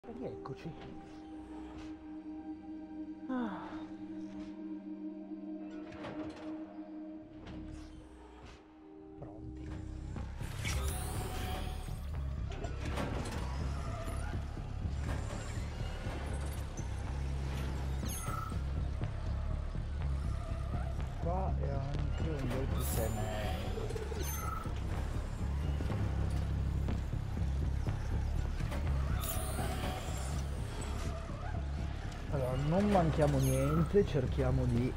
E rieccoci. Ah. Pronti. Qua è anche un bel sistema. Allora, non manchiamo niente, cerchiamo di...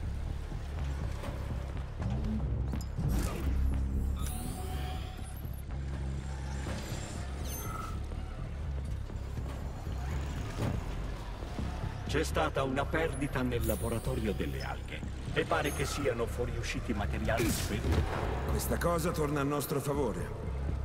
C'è stata una perdita nel laboratorio delle alghe e pare che siano fuoriusciti materiali spediti. Questa cosa torna a nostro favore.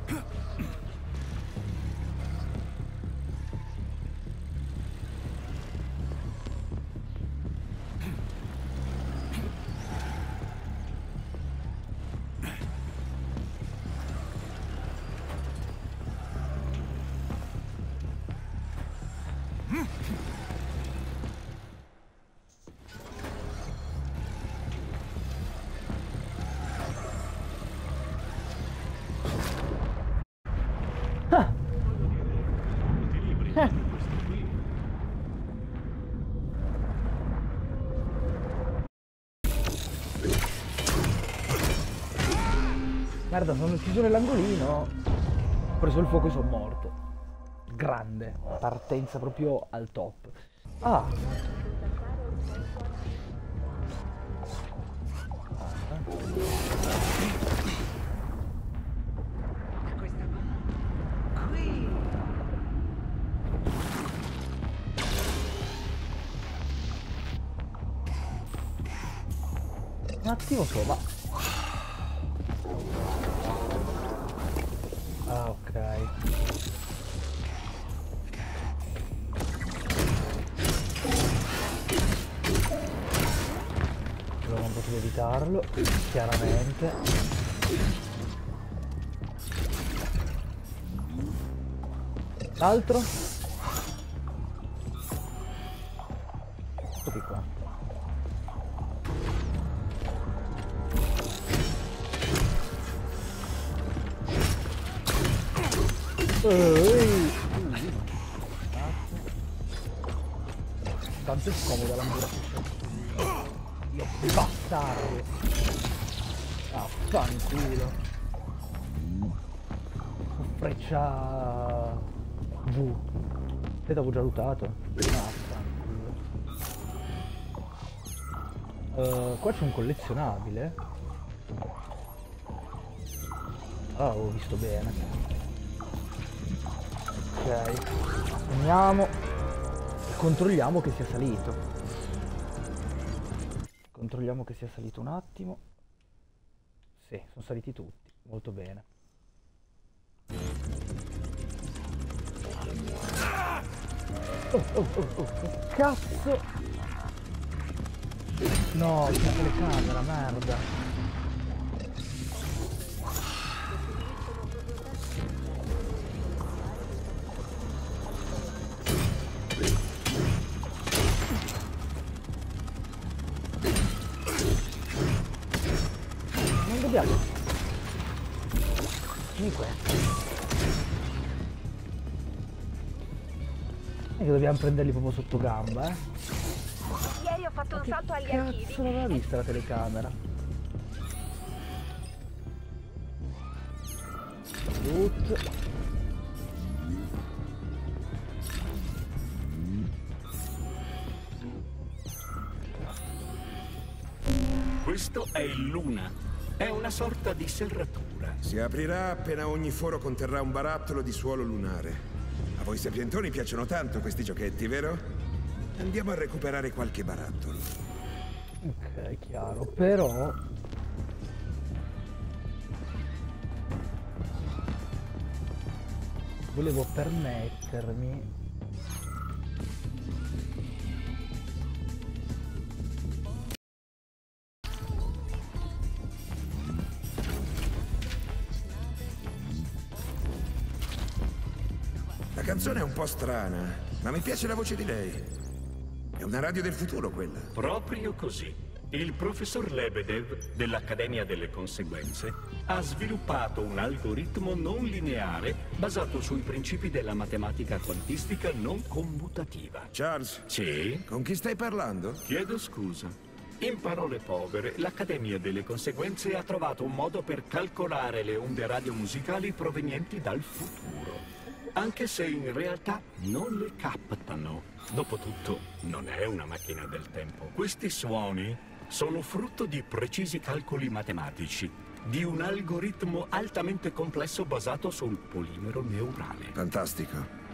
Merda, sono chiuso nell'angolino. Ho preso il fuoco e sono morto. Grande. Partenza proprio al top. Ah. Un attimo solo, ma... Ah, ok. Allora non potevo evitarlo, chiaramente. L'altro? Eccoli qua. Tanto è scomoda l'ambulancia. Io bastardo. Ah, fanculo. Freccia V. Te l'avevo già lootato. Ah, fanculo. Qua c'è un collezionabile. Ah, ho visto bene. Ok, andiamo e controlliamo che sia salito. Controlliamo che sia salito un attimo. Sì, sono saliti tutti, molto bene. Oh, cazzo! No, c'è telecamera, merda. Non dobbiamo. Vieni qua. E che dobbiamo prenderli proprio sotto gamba, eh? Ieri ho fatto un salto agli archivi. Cazzo l'aveva vista la telecamera? Loot. Questo è il Luna. È una sorta di serratura. Si aprirà appena ogni foro conterrà un barattolo di suolo lunare. A voi sapientoni piacciono tanto questi giochetti, vero? Andiamo a recuperare qualche barattolo. Ok, chiaro, però... volevo permettermi... La canzone è un po' strana. Ma mi piace la voce di lei. È una radio del futuro, quella. Proprio così. Il professor Lebedev dell'Accademia delle Conseguenze ha sviluppato un algoritmo non lineare basato sui principi della matematica quantistica non commutativa. Charles? Sì? Con chi stai parlando? Chiedo scusa. In parole povere, l'Accademia delle Conseguenze ha trovato un modo per calcolare le onde radiomusicali provenienti dal futuro, anche se in realtà non le captano. Dopotutto, non è una macchina del tempo. Questi suoni sono frutto di precisi calcoli matematici, di un algoritmo altamente complesso basato sul polimero neurale. Fantastico.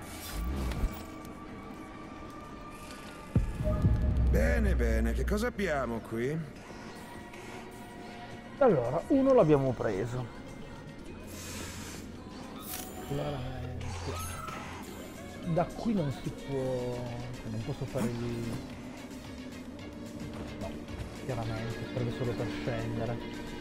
Bene, bene, che cosa abbiamo qui? Allora, uno l'abbiamo preso. Claramente. Da qui non si può... non posso fare il... no, chiaramente, serve solo per scendere.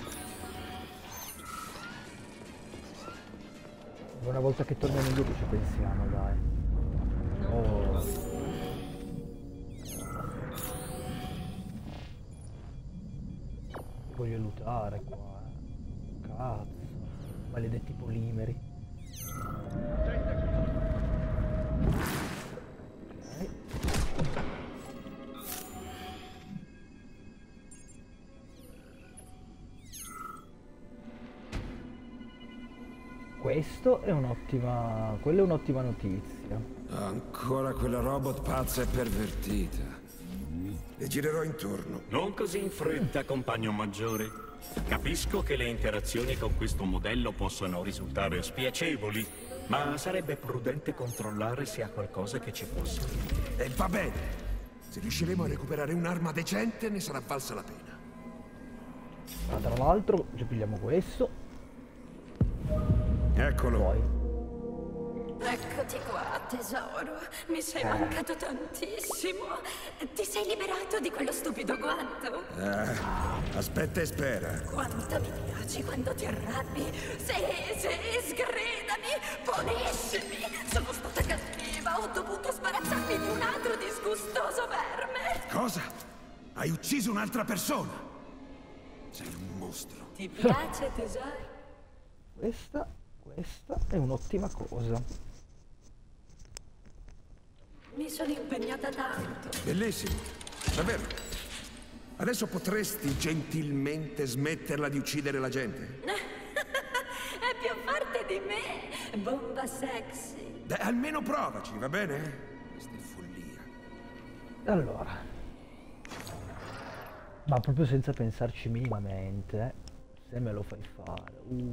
Una volta che torniamo indietro ci pensiamo, dai. Oh. Voglio lootare qua. Cazzo. Maledetti polimeri. Ok. Questo è un'ottima... quella è un'ottima notizia. Ancora quella robot pazza e pervertita. Le girerò intorno. Non così in fretta, compagno maggiore. Capisco che le interazioni con questo modello possono risultare spiacevoli, ma sarebbe prudente controllare se ha qualcosa che ci possa dire. E va bene. Se riusciremo a recuperare un'arma decente, ne sarà valsa la pena. Ma tra l'altro ci pigliamo questo. Eccolo. Poi. Eccoti qua, tesoro. Mi sei mancato tantissimo. Ti sei liberato di quello stupido guanto? Aspetta e spera. Quanto mi piaci quando ti arrabbi. Sì, sgridami, puniscimi. Sono stata cattiva, ho dovuto sbarazzarmi di un altro disgustoso verme. Cosa? Hai ucciso un'altra persona? Sei un mostro. Ti piace, tesoro? Questa è un'ottima cosa. Mi sono impegnata tanto. Bellissimo. Davvero. Adesso potresti gentilmente smetterla di uccidere la gente? È più forte di me, bomba sexy. Beh, almeno provaci, va bene? Questa è follia. Allora. Ma proprio senza pensarci minimamente, se me lo fai fare.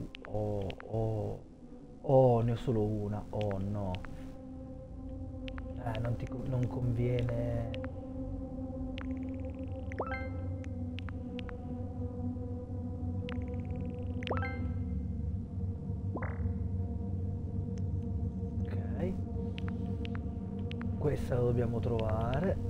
Ne ho solo una. Oh no. Non conviene. Ok. Questa la dobbiamo trovare.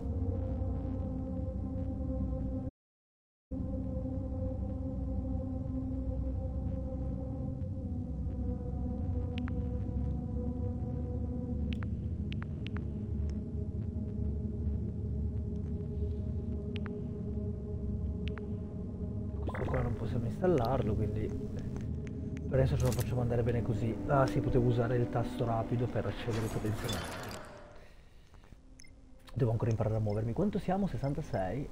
Possiamo installarlo, quindi per adesso ce lo facciamo andare bene così. Ah sì, potevo usare il tasto rapido per accedere ai potenziometri. Devo ancora imparare a muovermi. Quanto siamo? 66?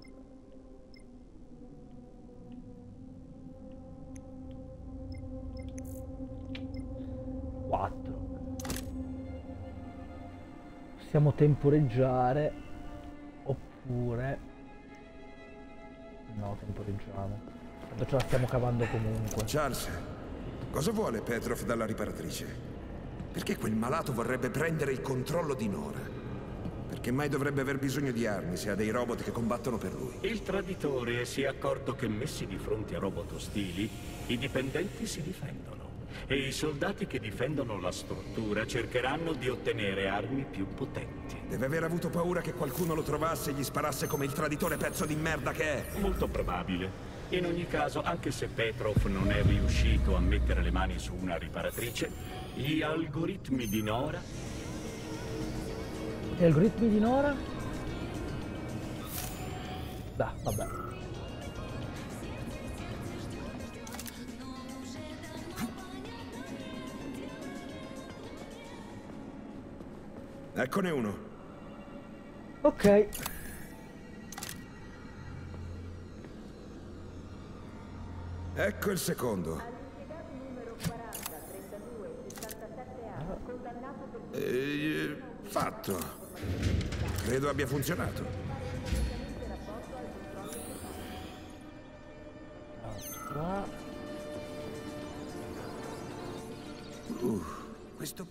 Possiamo temporeggiare oppure no, temporeggiamo. Tanto ce la stiamo cavando comunque. Charles, cosa vuole Petrov dalla riparatrice? Perché quel malato vorrebbe prendere il controllo di Nora? Perché mai dovrebbe aver bisogno di armi se ha dei robot che combattono per lui? Il traditore si è accorto che messi di fronte a robot ostili, i dipendenti si difendono. E i soldati che difendono la struttura cercheranno di ottenere armi più potenti. Deve aver avuto paura che qualcuno lo trovasse e gli sparasse come il traditore pezzo di merda che è. Molto probabile. In ogni caso, anche se Petrov non è riuscito a mettere le mani su una riparatrice, gli algoritmi di Nora... Questo qua non possiamo installare, quindi per adesso ce la stiamo cavando comunque. Molto probabile. In ogni caso, anche se Petrov non è riuscito a mettere le mani su una riparatrice, gli algoritmi di Nora... E algoritmi di Nora? Dai, vabbè. Eccone uno. Ok. Ecco il secondo. Fatto. Credo abbia funzionato. Questo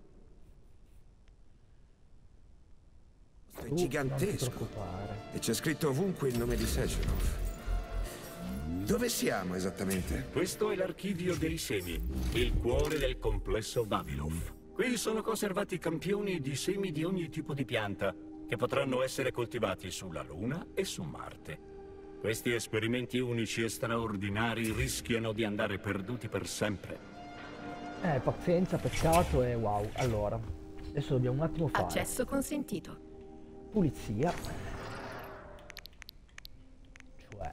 è Non ti gigantesco. preoccupare. E c'è scritto ovunque il nome di Sechenov. Dove siamo esattamente? Questo è l'archivio dei semi, il cuore del complesso Vavilov. Qui sono conservati campioni di semi di ogni tipo di pianta, che potranno essere coltivati sulla Luna e su Marte. Questi esperimenti unici e straordinari rischiano di andare perduti per sempre. Pazienza, peccato e wow. Allora, adesso dobbiamo un attimo fare Accesso consentito. pulizia. Cioè...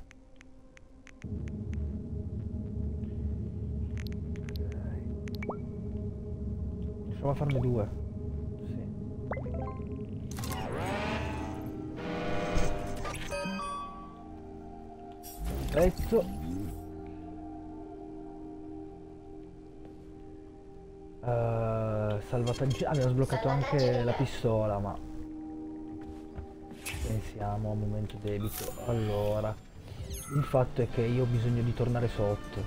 Riusciamo a farne due. Sì. Perfetto. Salvataggi. Abbiamo sbloccato anche la pistola, ma pensiamo a un momento debito. Allora, il fatto è che io ho bisogno di tornare sotto.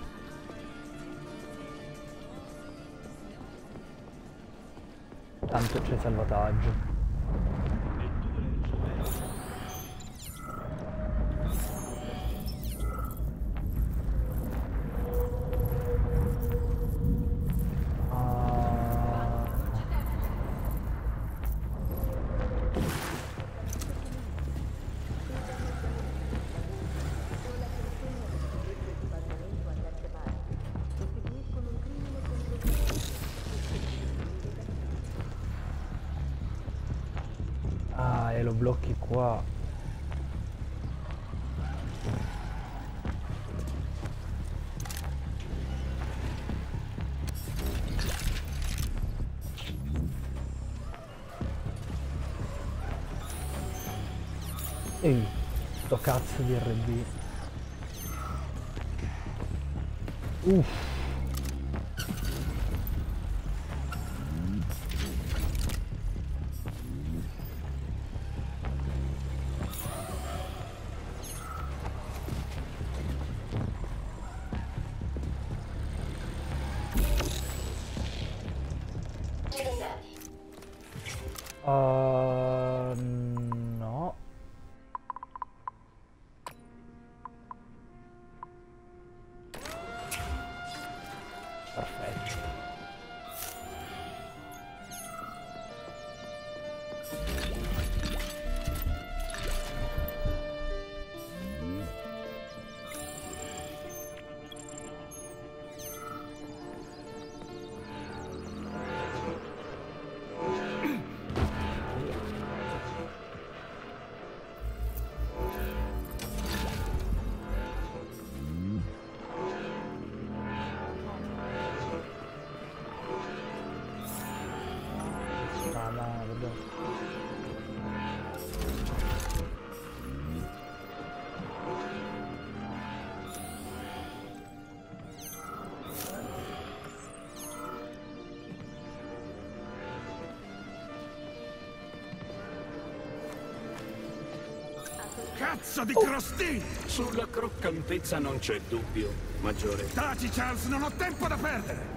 Tanto c'è salvataggio. E lo blocchi qua. Ehi, sto cazzo di RB. Uff. No. Perfetto. Cazzo di crostini! Sulla croccantezza non c'è dubbio, Maggiore. Taci, Charles, non ho tempo da perdere!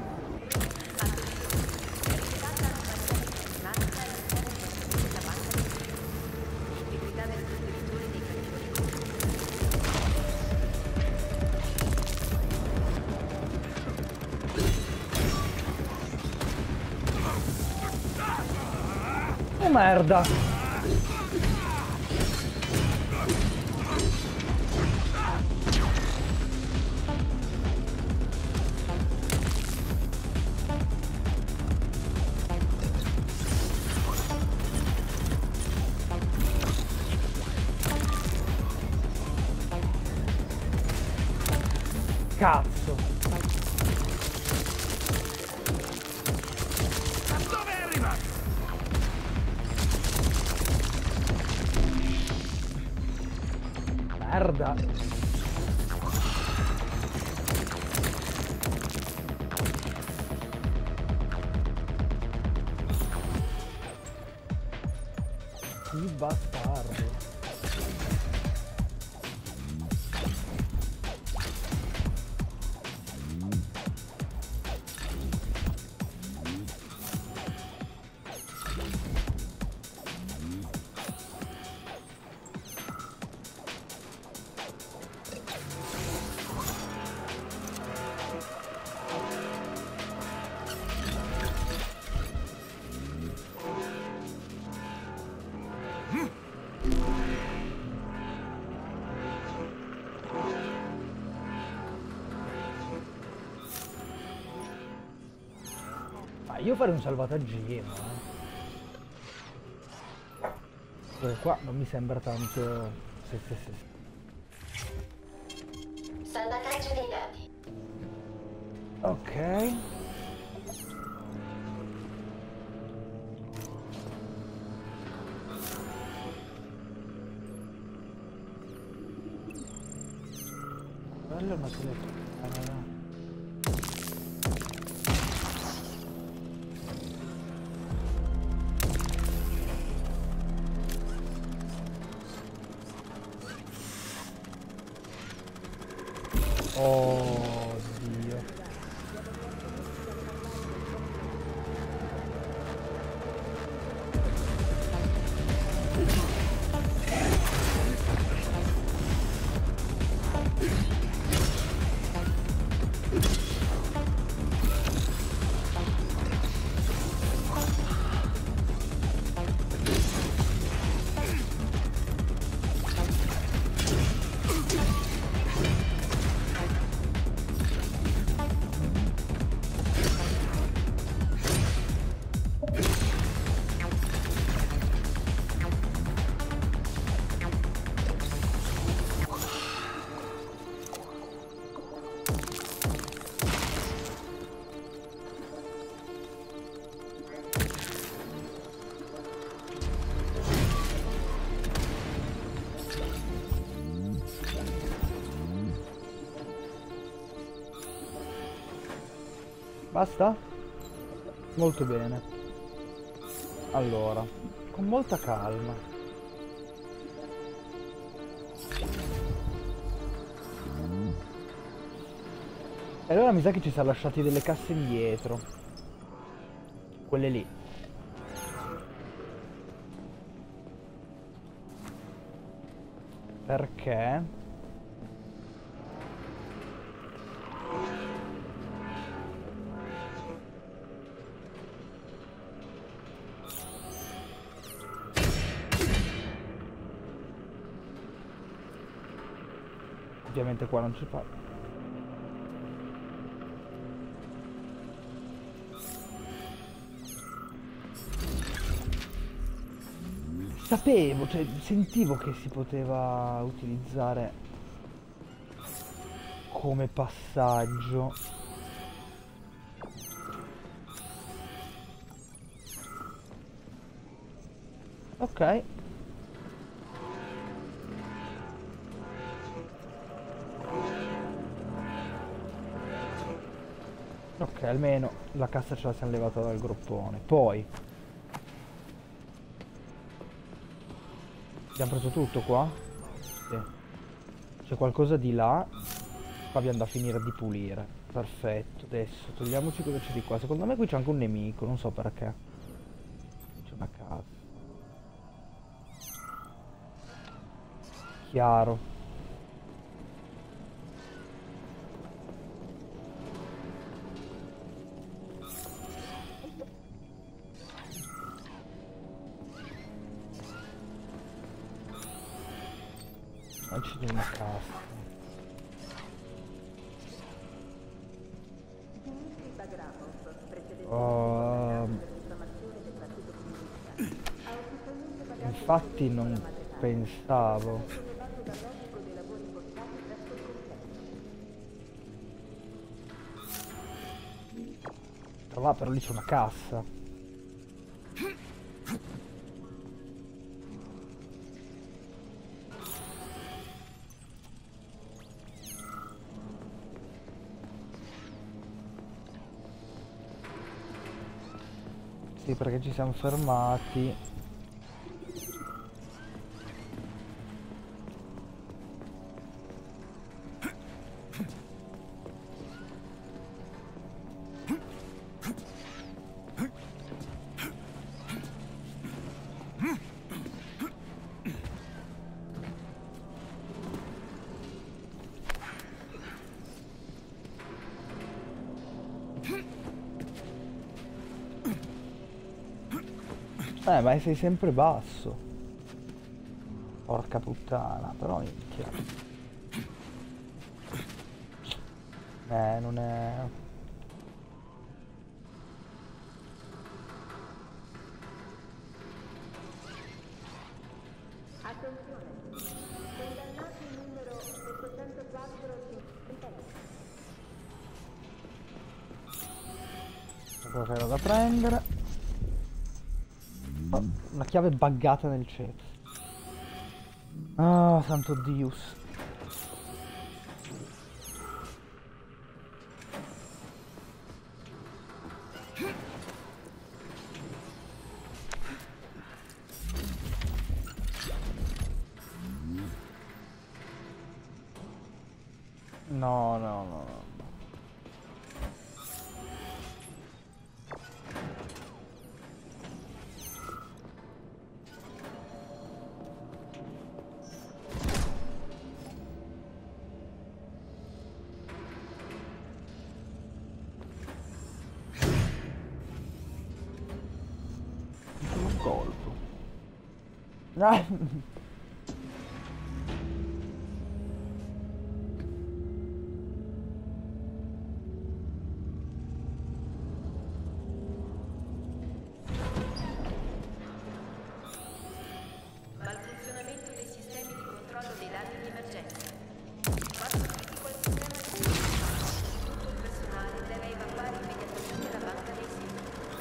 Oh merda! Cazzo. Dove è arrivato? Merda. Che bastardo. Io farei un salvataggino. Qua non mi sembra tanto. Salvataggio dei dati. Ok. Quello è una telecamera. Oh Dio. Basta? Molto bene. Allora, con molta calma. E allora mi sa che ci siamo lasciati delle casse indietro. Quelle lì. Perché? Ovviamente qua non ci fa. Sapevo, cioè sentivo che si poteva utilizzare come passaggio. Ok. Ok, almeno la cassa ce la siamo levata dal groppone. Poi abbiamo preso tutto qua? Sì. C'è qualcosa di là. Qua abbiamo da finire di pulire. Perfetto. Adesso togliamoci cosa c'è di qua. Secondo me qui c'è anche un nemico, non so perché. C'è una casa. Chiaro. C'è una cassa. Infatti non pensavo. va, però lì c'è una cassa. Sì, perché ci siamo fermati. Ma sei sempre basso. Porca puttana, però minchia. Non è... Attenzione, condannati numero 704. Cosa era da prendere? Oh, una chiave buggata nel cielo. Ah, santo Dios. No, no, no, no. Un colpo. Ah. Malfunzionamento dei sistemi di controllo dei dati di emergenza. Quando critico il sistema di sicurezza, tutto il personale deve evacuare immediatamente la banca dei siti.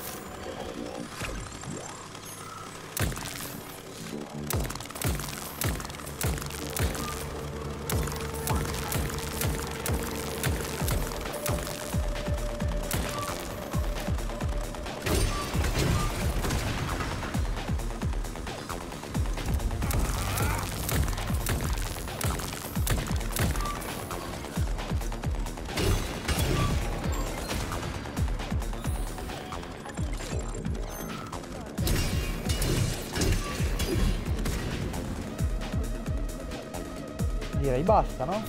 Direi basta, no?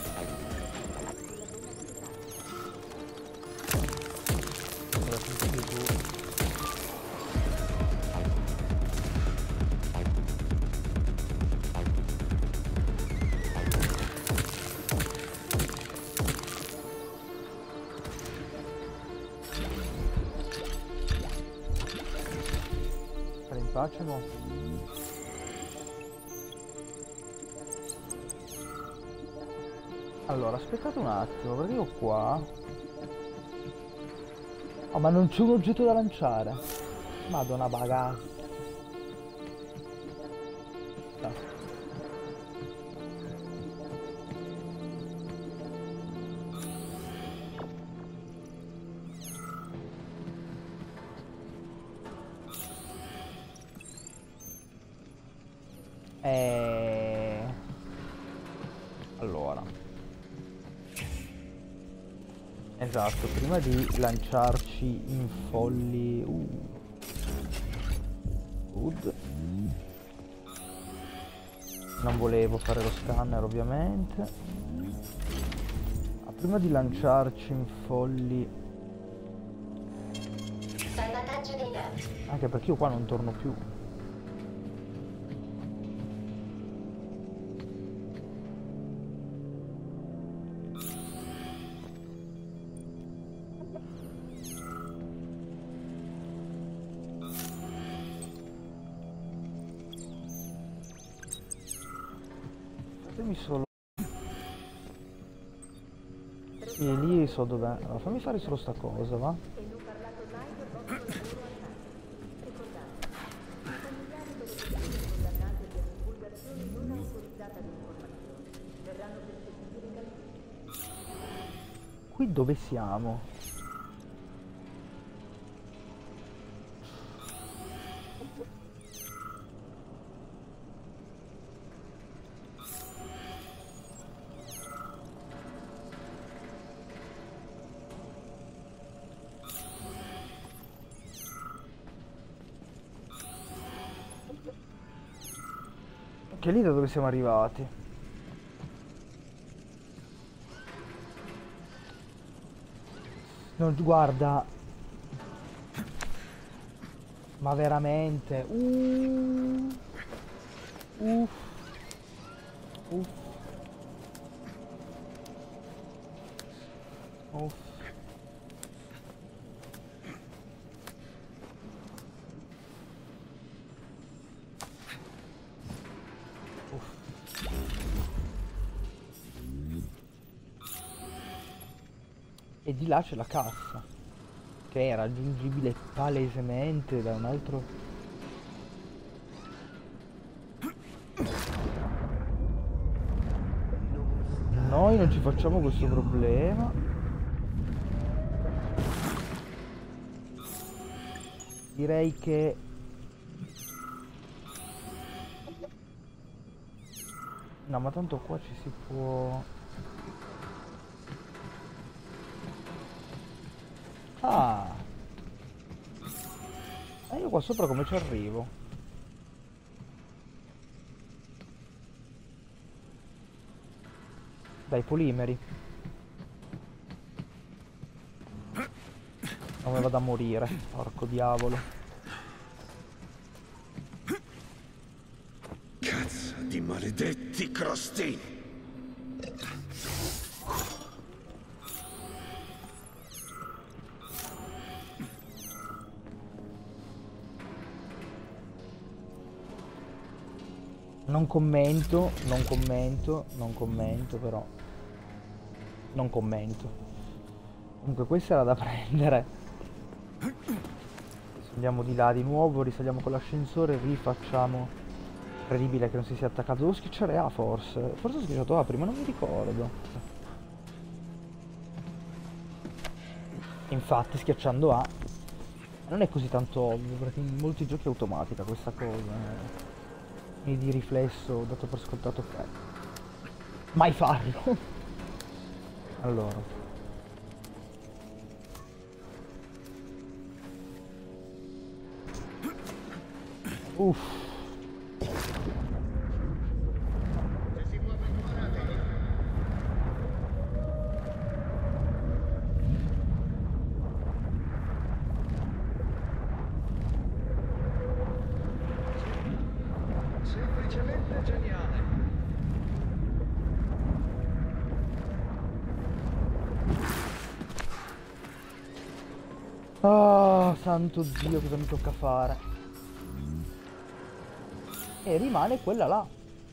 Allora, senti tu. Stare in pace, mo? Allora, aspettate un attimo, perché io qua... Oh, ma non c'è un oggetto da lanciare. Madonna bagazza. Allora. Esatto, prima di lanciarci in folli... Good. Non volevo fare lo scanner ovviamente. Ma prima di lanciarci in folli... Salvataggio dei dati. Anche perché io qua non torno più. Fatemi solo... Sì, lì so dov'è. Allora, fammi fare solo sta cosa, va? E non parlato mai qui dove siamo? Che lì da dove siamo arrivati? Non guarda. Ma veramente. Uff. Uff. Uff. E di là c'è la cassa, che è raggiungibile palesemente da un altro. Noi non ci facciamo questo problema. Direi che no, ma tanto qua ci si può. Ah, e io qua sopra come ci arrivo? Dai polimeri. Come vado a morire, porco diavolo. Cazzo di maledetti crostini. Non commento però. Non commento. Comunque questa era da prendere. Andiamo di là di nuovo, risaliamo con l'ascensore, rifacciamo. Incredibile che non si sia attaccato. Devo schiacciare A forse. Forse ho schiacciato A prima, non mi ricordo. Infatti schiacciando A non è così tanto ovvio, perché in molti giochi è automatica questa cosa. E di riflesso dato per scontato ok. Mai farlo. Allora. Uff. Semplicemente geniale. Oh, santo Dio, cosa mi tocca fare? E rimane quella là.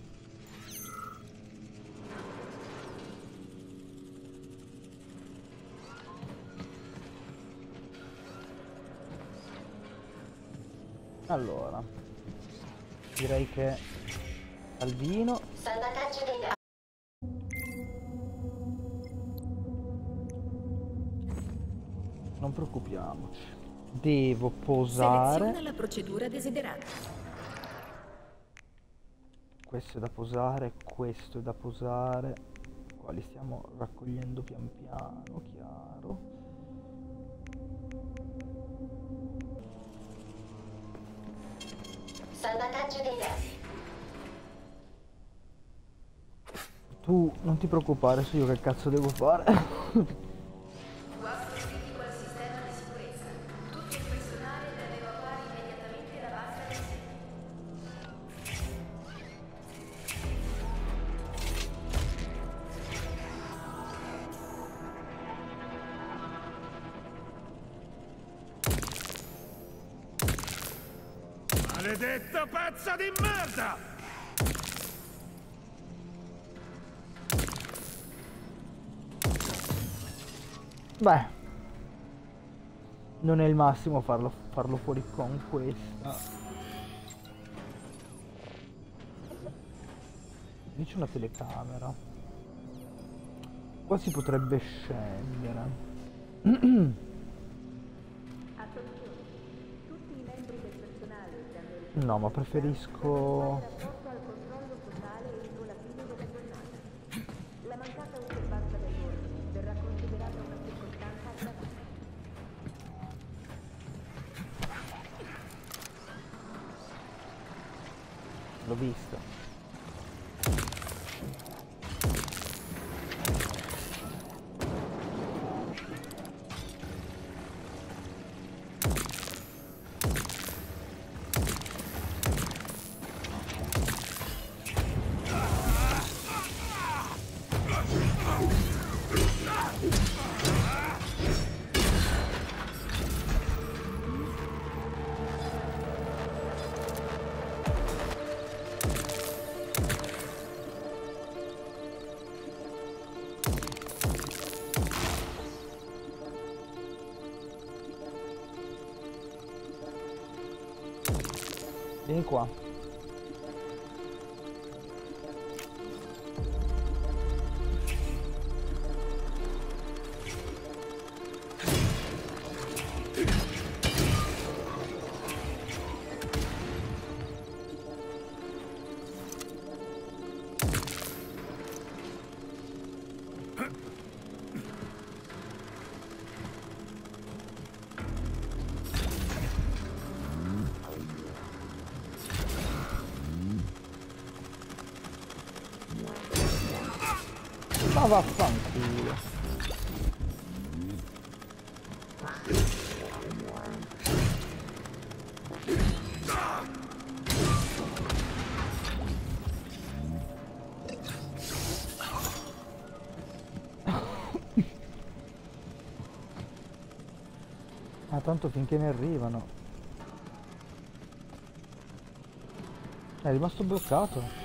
Allora, direi che Albino. Salvataggio dei dati. Non preoccupiamoci. Devo posare. Seleziona la procedura desiderata. Questo è da posare, questo è da posare. Qua li stiamo raccogliendo pian piano, chiaro. Salvataggio dei dati. Tu non ti preoccupare, so io che cazzo devo fare. Guasto critico al sistema di sicurezza. Tutto il personale deve evacuare immediatamente la base del sito. Maledetta pezza di merda! Beh, non è il massimo farlo fuori con questa. Lì c'è una telecamera. Qua si potrebbe scendere. Attenzione, tutti i membri del personale che hanno ricevuto No, ma preferisco... rapporto al controllo totale entro la fine della giornata. La mancata osservanza dell'ordine verrà considerata una circostanza aggravante. L'ho vista. Vieni qua. Ma vaffanculo. Ah, tanto finché ne arrivano. È rimasto bloccato.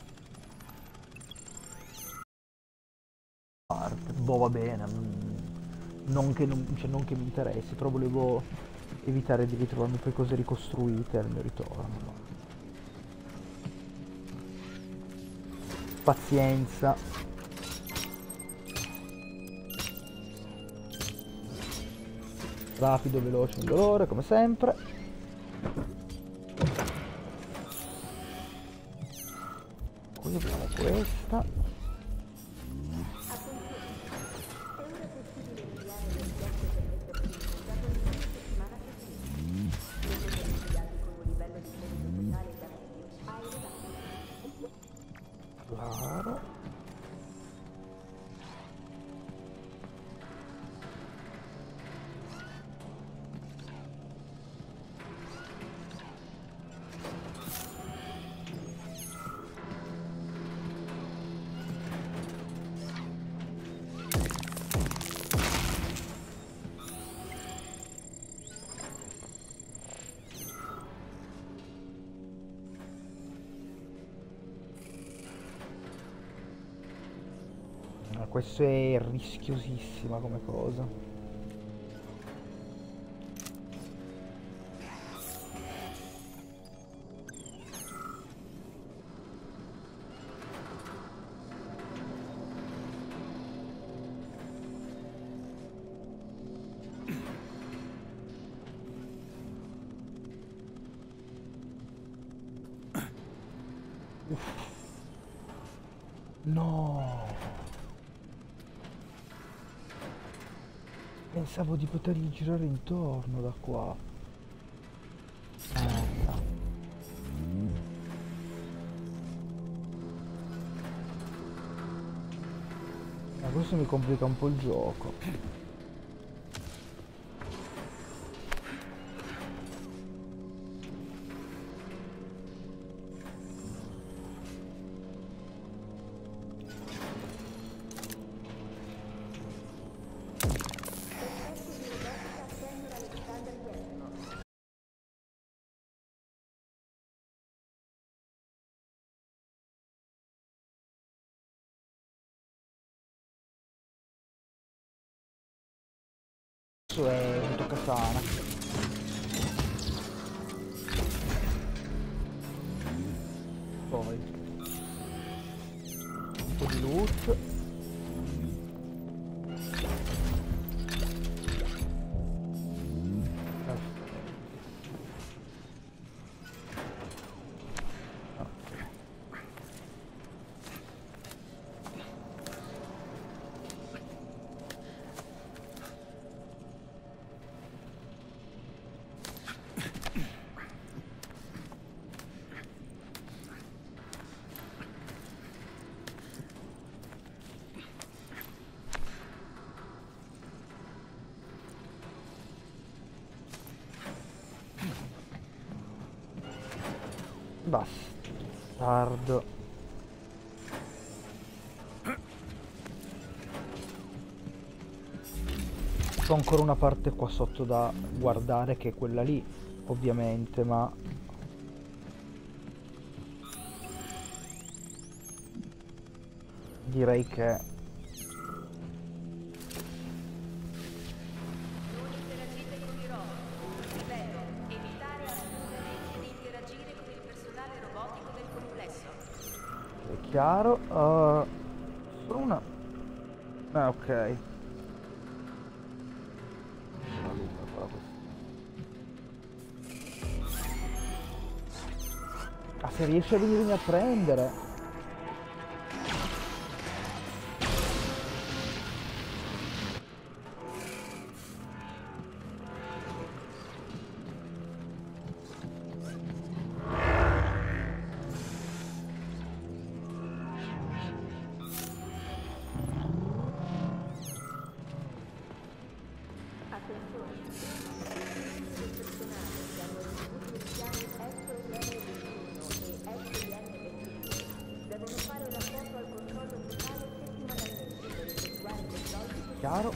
Boh, va bene, non che, cioè, non che mi interessi, però volevo evitare di ritrovarmi poi cose ricostruite al mio ritorno. Pazienza. Rapido, veloce, indolore, come sempre. Qui abbiamo questa. Claro. Questo è rischiosissima come cosa. No! Pensavo di potergli girare intorno da qua. Ma questo mi complica un po' il gioco. Questo è un toccasana. Poi un po' di loot. Bastardo. C'ho ancora una parte qua sotto da guardare, che è quella lì, ovviamente, ma... direi che... Non interagite con i robot. Ripeto, evitare assolutamente di interagire con il personale robotico del complesso. è chiaro. Solo una... ah, ok. Ah, se riesce a venirmi a prendere. Chiaro.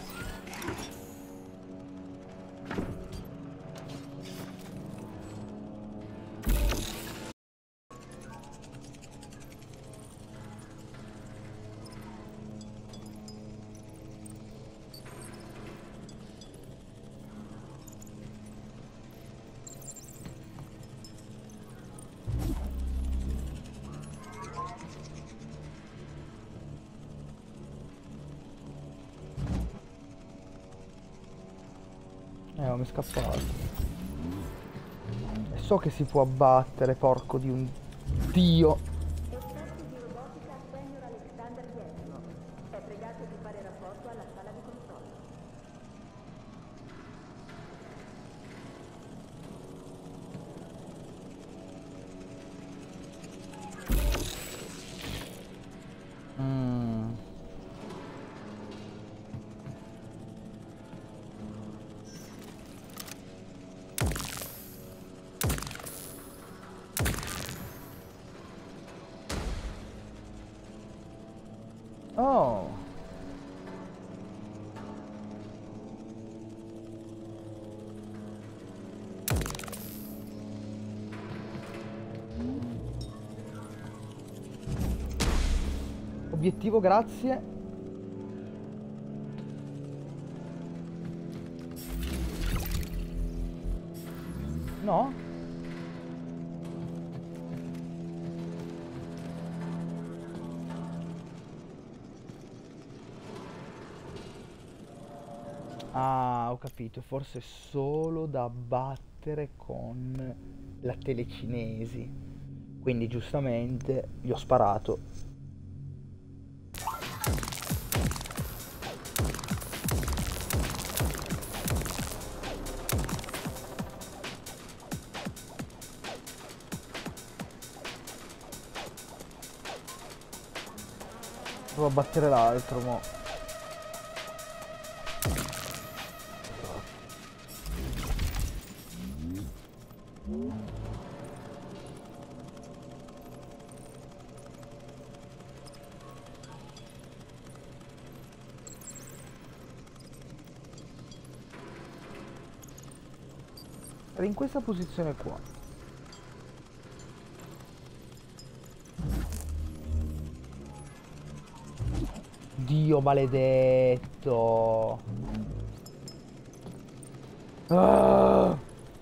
Mi è scappato. E so che si può abbattere, porco di un dio. Esperti di robotica Senior Alexander Dietro. È pregato di fare rapporto alla sala di controllo. Oh. Obiettivo, grazie. No? Ah, ho capito, forse solo da abbattere con la telecinesi. Quindi giustamente gli ho sparato. Devo abbattere l'altro, mo'. Era in questa posizione qua. Dio maledetto. Ah!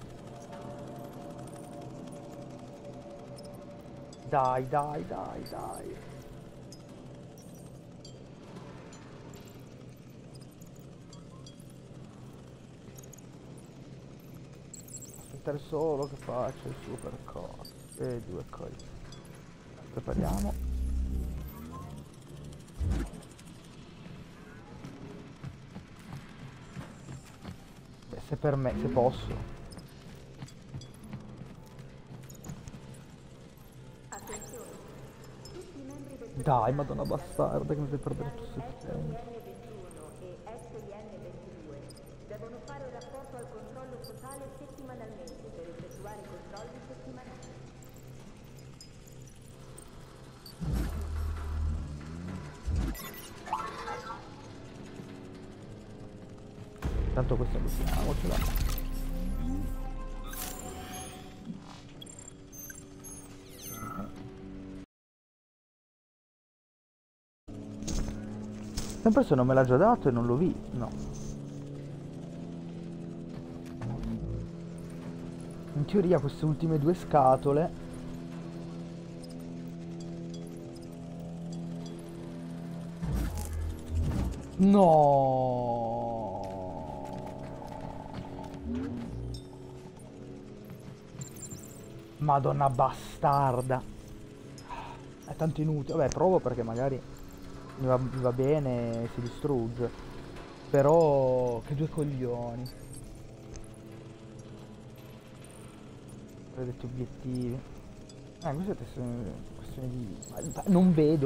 Dai, dai, dai, dai. Aspettare solo che faccia il suo percorso. E due cose. Prepariamo. Beh, se per me, se posso. Dai, madonna bastarda, che mi fai perdere tutto il tempo. SN21 e SN22 devono fare rapporto al controllo totale settimanalmente per effettuare controlli settimanali. Tanto questa buttiamocela. Sempre se non me l'ha già dato e non l'ho visto, no. In teoria queste ultime due scatole no. Madonna bastarda. È tanto inutile. Vabbè, provo perché magari mi va bene, si distrugge. Però che due coglioni. Predetti obiettivi. Questa è questione di... non vedo.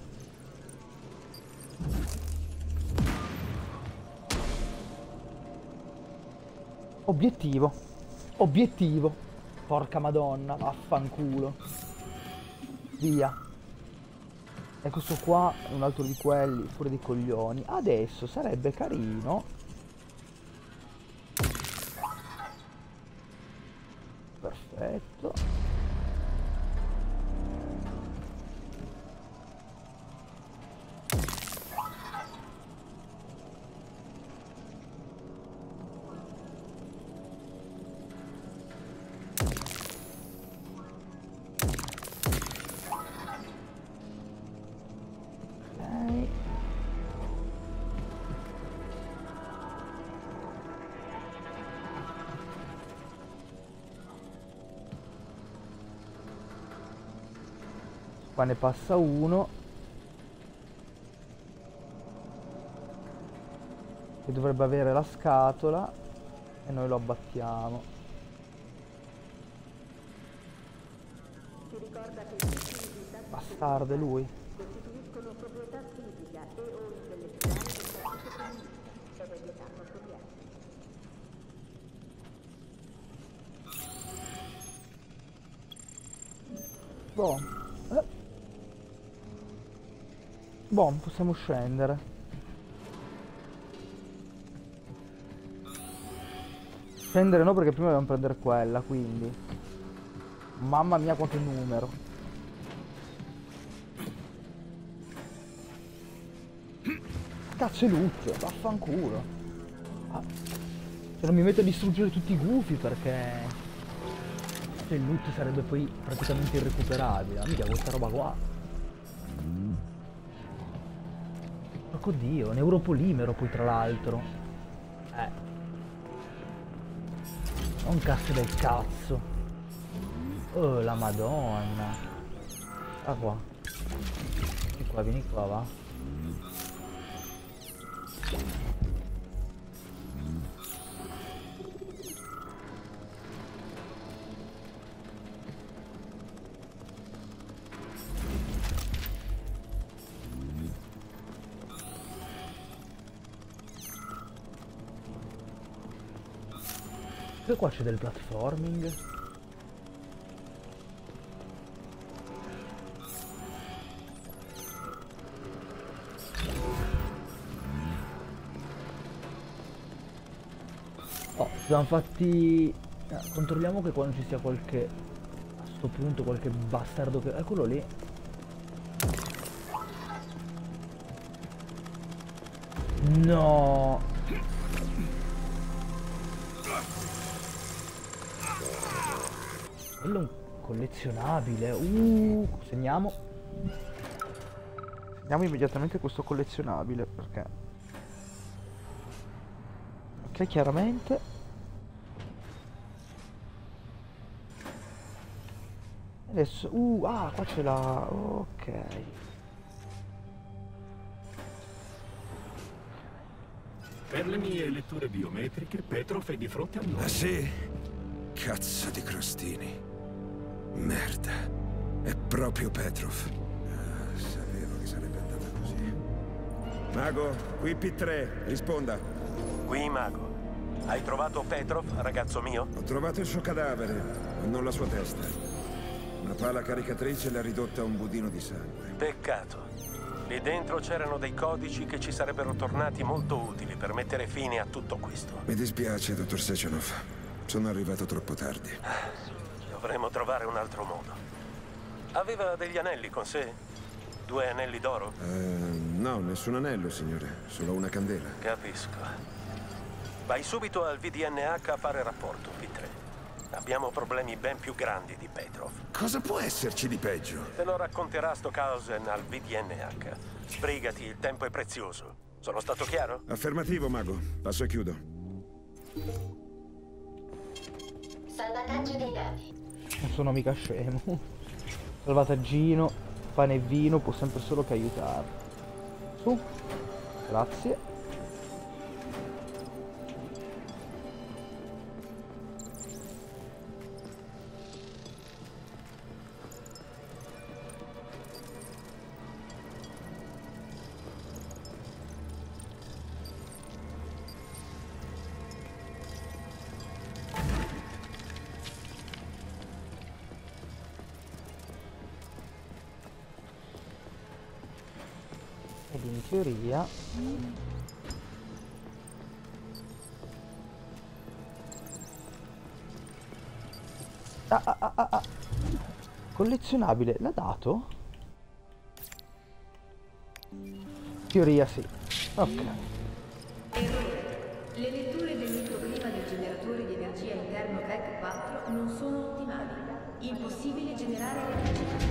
Obiettivo. Obiettivo. Porca madonna, vaffanculo. Via. E questo qua è un altro di quelli, pure di coglioni. Adesso sarebbe carino. Perfetto. Qua ne passa uno che dovrebbe avere la scatola e noi lo abbattiamo. Si ricorda che i siti di Bastardo è lui. costituiscono proprietà fisica e o intellettuale del Partito Comunista ed è vietato copiare. Boh. Boh, possiamo scendere. Scendere no, perché prima dobbiamo prendere quella, quindi. Mamma mia quanto numero. Cazzo è loot, vaffanculo. Se non mi metto a distruggere tutti i gufi perché il loot sarebbe poi praticamente irrecuperabile. Mica questa roba qua. Oddio, neuropolimero poi tra l'altro. Un cazzo del cazzo. Oh la madonna. Ah qua. Vieni qua, va. E qua c'è del platforming. Oh, siamo fatti... controlliamo che qua non ci sia qualche... a sto punto qualche bastardo che... Eccolo lì. No! Quello è un collezionabile. Segniamo. Segniamo immediatamente questo collezionabile perché... Ok, chiaramente. Adesso... qua ce l'ha... Ok. Per le mie letture biometriche, Petrov è di fronte a noi. Ah sì? Cazzo di crostini. Merda. È proprio Petrov. Sapevo che sarebbe andata così. Mago, qui P3, risponda. Qui, Mago. Hai trovato Petrov, ragazzo mio? Ho trovato il suo cadavere, ma non la sua testa. Una pala caricatrice l'ha ridotta a un budino di sangue. Peccato. Lì dentro c'erano dei codici che ci sarebbero tornati molto utili per mettere fine a tutto questo. Mi dispiace, dottor Sechenov. Sono arrivato troppo tardi. Dovremmo trovare un altro modo. Aveva degli anelli con sé? 2 anelli d'oro? No, nessun anello, signore. Solo una candela. Capisco. Vai subito al VDNH a fare rapporto, P3. Abbiamo problemi ben più grandi di Petrov. Cosa può esserci di peggio? Te lo racconterà Stockhausen al VDNH. Sbrigati, il tempo è prezioso. Sono stato chiaro? Affermativo, mago. Passo e chiudo. Salvataggio dei dati. Non sono mica scemo. Salvataggino, pane e vino può sempre solo che aiutare. Su. Grazie. Ed in teoria collezionabile, l'ha dato? Teoria sì. Ok. Errore. Le letture del microclima del generatore di energia interno VEC 4 non sono ottimali. Impossibile generare energia.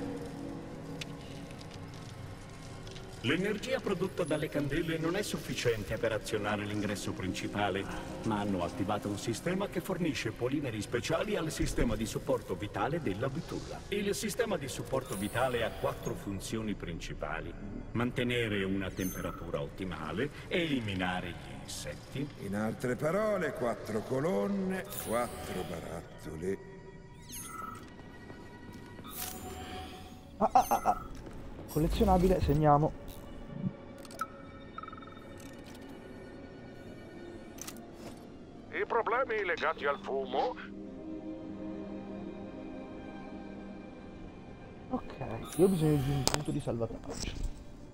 L'energia prodotta dalle candele non è sufficiente per azionare l'ingresso principale, ma hanno attivato un sistema che fornisce polimeri speciali al sistema di supporto vitale della betulla. Il sistema di supporto vitale ha 4 funzioni principali: mantenere una temperatura ottimale, eliminare gli insetti. In altre parole, 4 colonne, 4 barattoli. Collezionabile, segniamo. I problemi legati al fumo? Ok, io ho bisogno di un punto di salvataggio.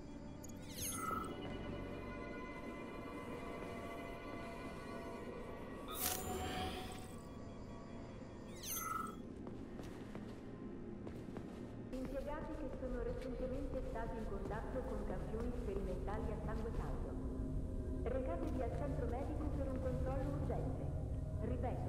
Impiegati che sono recentemente stati in contatto con campioni sperimentali a sangue caldo. Recatevi al centro medico per un controllo urgente. Ripeto.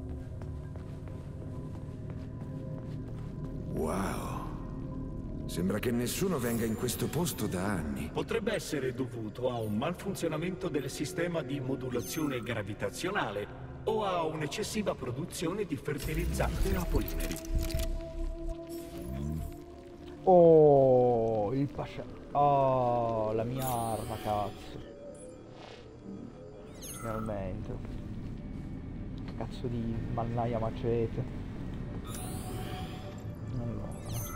Wow. Sembra che nessuno venga in questo posto da anni. Potrebbe essere dovuto a un malfunzionamento del sistema di modulazione gravitazionale o a un'eccessiva produzione di fertilizzante a polimeri. Oh, il pascia. Oh, la mia arma, cazzo. Finalmente. Cazzo di mannaia macete. Allora.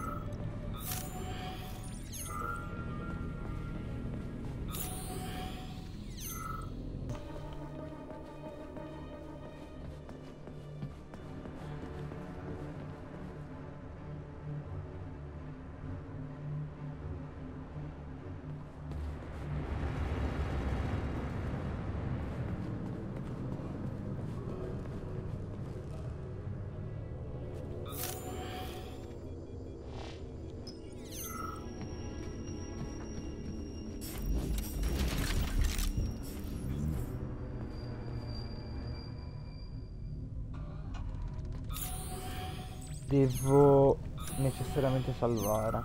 Devo necessariamente salvare.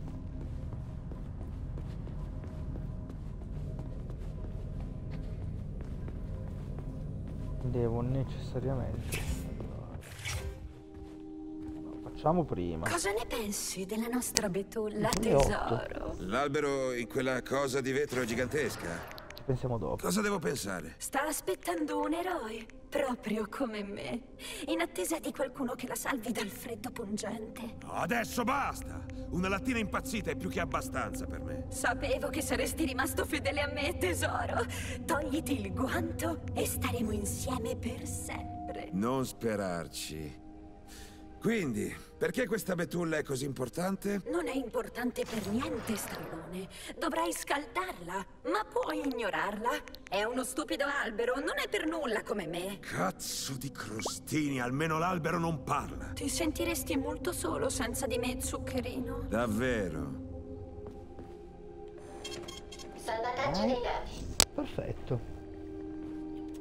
Devo necessariamente salvare. No, facciamo prima. Cosa ne pensi della nostra betulla, Le 8. tesoro? L'albero in quella cosa di vetro gigantesca. Ci pensiamo dopo. Cosa devo pensare? Sta aspettando un eroe, proprio come me, in attesa di qualcuno che la salvi dal freddo pungente. Adesso basta! Una lattina impazzita è più che abbastanza per me. Sapevo che saresti rimasto fedele a me, tesoro. Togliti il guanto e staremo insieme per sempre. Non sperarci. Quindi, perché questa betulla è così importante? Non è importante per niente, stallone. Dovrai scaldarla, ma puoi ignorarla. È uno stupido albero, non è per nulla come me. Cazzo di crostini, almeno l'albero non parla. Ti sentiresti molto solo senza di me, zuccherino. Davvero? Salvataggio dei dati. Perfetto.